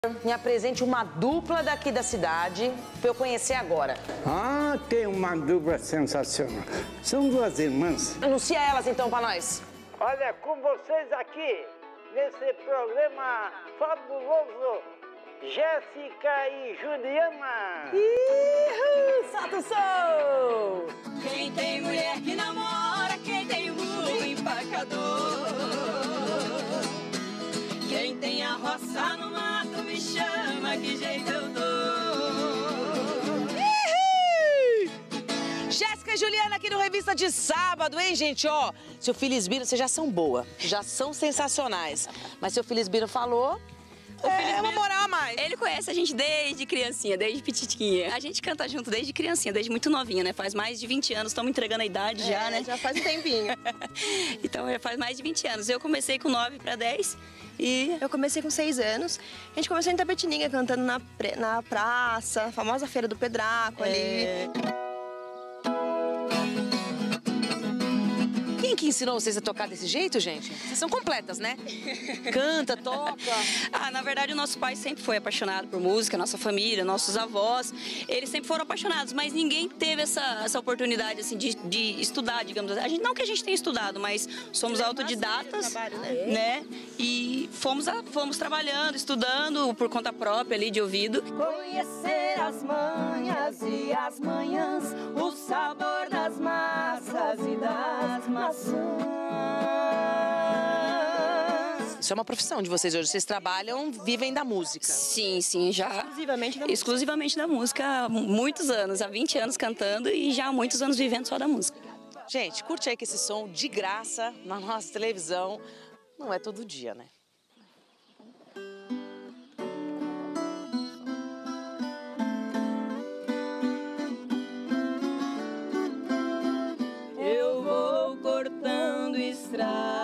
Me apresente uma dupla daqui da cidade para eu conhecer agora. Ah, tem uma dupla sensacional. São duas irmãs. Anuncia elas então para nós. Olha, com vocês aqui, nesse programa fabuloso, Jéssica e Juliana. Solta o som! Quem tem mulher que namora, quem tem burro empacador. Quem tem a roça no mato me chama, que jeito eu dou. Jéssica e Juliana aqui no Revista de Sábado, hein, gente? Ó, seu Felisbino, vocês já são boa, já são sensacionais. Mas seu Felisbino falou... É uma moral a mais. Ele conhece a gente desde criancinha, desde petitiquinha. A gente canta junto desde criancinha, desde muito novinha, né? Faz mais de 20 anos, estamos entregando a idade já, né? Já faz um tempinho. Então, já faz mais de 20 anos. Eu comecei com 9 para 10 e... Eu comecei com 6 anos. A gente começou em Tapetininga, cantando na praça, a famosa Feira do Pedraco ali. Quem que ensinou vocês a tocar desse jeito, gente? Vocês são completas, né? Canta, toca. Na verdade, o nosso pai sempre foi apaixonado por música, nossa família, nossos avós, eles sempre foram apaixonados, mas ninguém teve essa oportunidade, assim, de estudar, digamos assim. Não que a gente tenha estudado, mas somos autodidatas, né? E fomos trabalhando, estudando por conta própria ali, de ouvido. Conhecer as manhas e as manhãs, o sabor das massas e das maçãs. Isso é uma profissão de vocês hoje. Vocês trabalham, vivem da música. Sim, já. Exclusivamente da música. Exclusivamente da música, há muitos anos, há 20 anos cantando e já há muitos anos vivendo só da música. Gente, curte aí que esse som de graça na nossa televisão não é todo dia, né? Eu vou cortando estrada